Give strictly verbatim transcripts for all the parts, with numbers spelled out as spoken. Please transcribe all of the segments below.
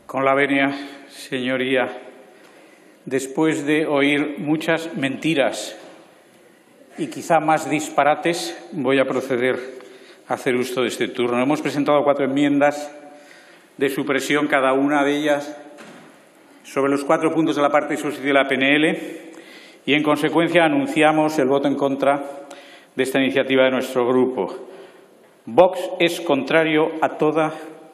Con la venia, señoría, después de oír muchas mentiras y quizá más disparates, voy a proceder a hacer uso de este turno. Hemos presentado cuatro enmiendas de supresión, cada una de ellas sobre los cuatro puntos de la parte sustitutiva de la P N L, y en consecuencia anunciamos el voto en contra de esta iniciativa de nuestro grupo. Vox es contrario a toda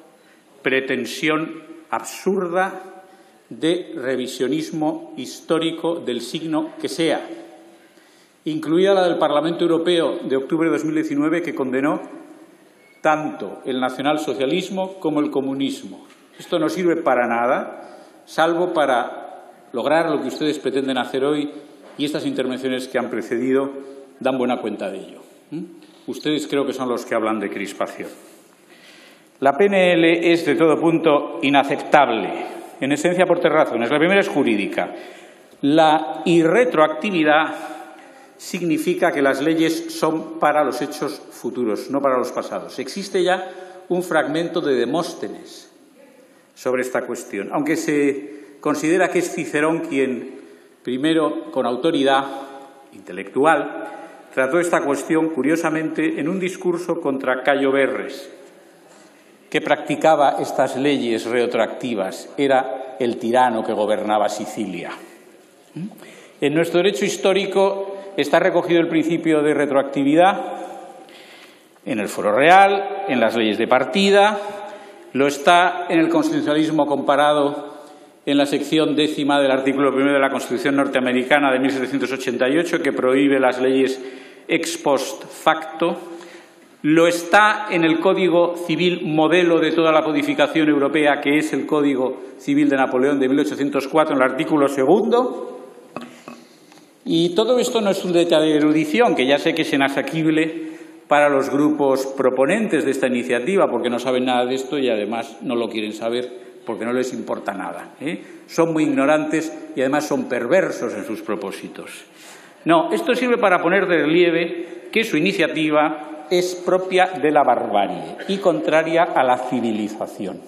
pretensión absurda de revisionismo histórico del signo que sea, incluida la del Parlamento Europeo de octubre de dos mil diecinueve, que condenó tanto el nacionalsocialismo como el comunismo. Esto no sirve para nada, salvo para lograr lo que ustedes pretenden hacer hoy, y estas intervenciones que han precedido dan buena cuenta de ello. ¿Mm? Ustedes creo que son los que hablan de crispación. La P N L es de todo punto inaceptable, en esencia por tres razones. La primera es jurídica. La irretroactividad significa que las leyes son para los hechos futuros, no para los pasados. Existe ya un fragmento de Demóstenes sobre esta cuestión, aunque se considera que es Cicerón quien, primero, con autoridad intelectual, trató esta cuestión, curiosamente, en un discurso contra Cayo Verres, que practicaba estas leyes retroactivas. Era el tirano que gobernaba Sicilia. En nuestro derecho histórico está recogido el principio de retroactividad en el Foro Real, en las leyes de partida, lo está en el constitucionalismo comparado en la sección décima del artículo primero de la Constitución norteamericana de mil setecientos ochenta y ocho, que prohíbe las leyes ex post facto. Lo está en el Código Civil modelo de toda la codificación europea, que es el Código Civil de Napoleón de mil ochocientos cuatro, en el artículo segundo. Y todo esto no es un detalle de erudición, que ya sé que es inasequible para los grupos proponentes de esta iniciativa, porque no saben nada de esto y además no lo quieren saber porque no les importa nada, ¿eh? Son muy ignorantes y además son perversos en sus propósitos. No, esto sirve para poner de relieve que su iniciativa es propia de la barbarie y contraria a la civilización.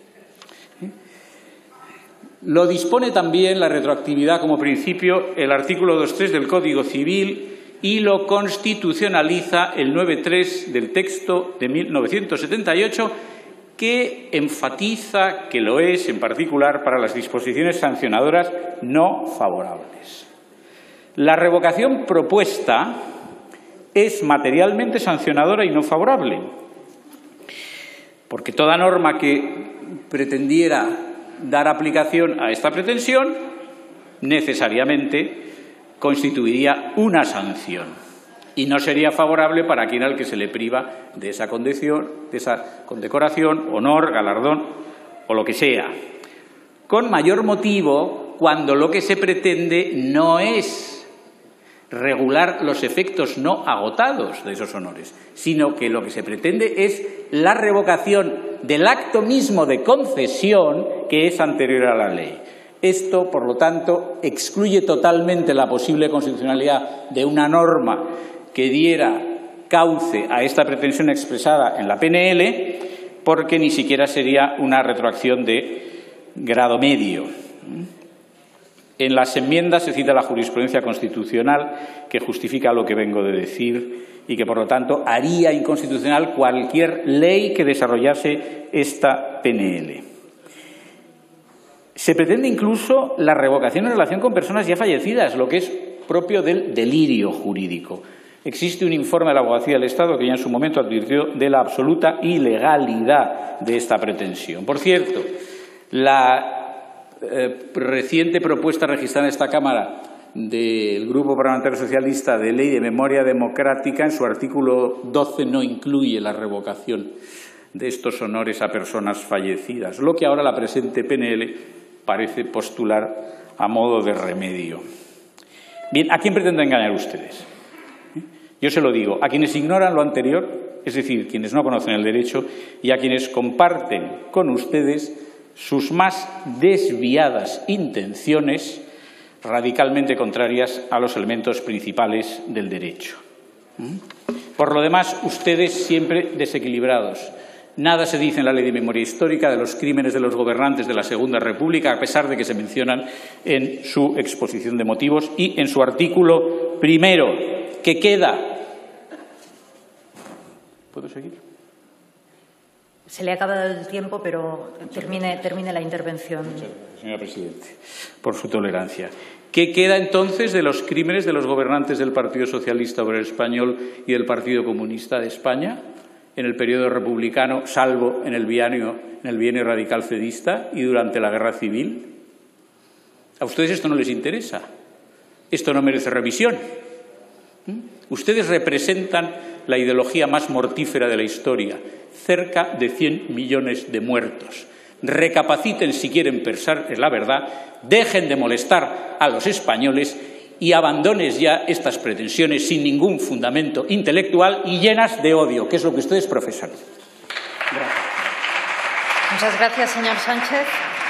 Lo dispone también la retroactividad como principio el artículo dos punto tres del Código Civil y lo constitucionaliza el nueve punto tres del texto de mil novecientos setenta y ocho, que enfatiza que lo es en particular para las disposiciones sancionadoras no favorables. La revocación propuesta es materialmente sancionadora y no favorable, porque toda norma que pretendiera dar aplicación a esta pretensión necesariamente constituiría una sanción y no sería favorable para quien al que se le priva de esa condición, de esa condecoración, honor, galardón o lo que sea. Con mayor motivo cuando lo que se pretende no es regular los efectos no agotados de esos honores, sino que lo que se pretende es la revocación del acto mismo de concesión que es anterior a la ley. Esto, por lo tanto, excluye totalmente la posible constitucionalidad de una norma que diera cauce a esta pretensión expresada en la P N L, porque ni siquiera sería una retroacción de grado medio. En las enmiendas se cita la jurisprudencia constitucional que justifica lo que vengo de decir y que, por lo tanto, haría inconstitucional cualquier ley que desarrollase esta P N L. Se pretende incluso la revocación en relación con personas ya fallecidas, lo que es propio del delirio jurídico. Existe un informe de la Abogacía del Estado que ya en su momento advirtió de la absoluta ilegalidad de esta pretensión. Por cierto, la Eh, reciente propuesta registrada en esta Cámara del Grupo Parlamentario Socialista de Ley de Memoria Democrática, en su artículo doce no incluye la revocación de estos honores a personas fallecidas, lo que ahora la presente P N L parece postular a modo de remedio. Bien, ¿a quién pretenden engañar ustedes? Yo se lo digo, a quienes ignoran lo anterior, es decir, quienes no conocen el derecho, y a quienes comparten con ustedes sus más desviadas intenciones radicalmente contrarias a los elementos principales del derecho. Por lo demás, ustedes siempre desequilibrados, Nada se dice en la Ley de Memoria Histórica de los crímenes de los gobernantes de la Segunda República, a pesar de que se mencionan en su exposición de motivos y en su artículo primero, que queda. ¿Puedo seguir? Se le ha acabado el tiempo, pero termine, termine la intervención. Muchas gracias, señora Presidenta, por su tolerancia. ¿Qué queda entonces de los crímenes de los gobernantes del Partido Socialista Obrero Español y del Partido Comunista de España en el periodo republicano, salvo en el bienio, en el bienio radical cedista y durante la Guerra Civil? A ustedes esto no les interesa. Esto no merece revisión. ¿Mm? Ustedes representan la ideología más mortífera de la historia. Cerca de cien millones de muertos. Recapaciten si quieren pensar en la verdad, dejen de molestar a los españoles y abandonen ya estas pretensiones sin ningún fundamento intelectual y llenas de odio, que es lo que ustedes profesan. Gracias. Muchas gracias, señor Sánchez.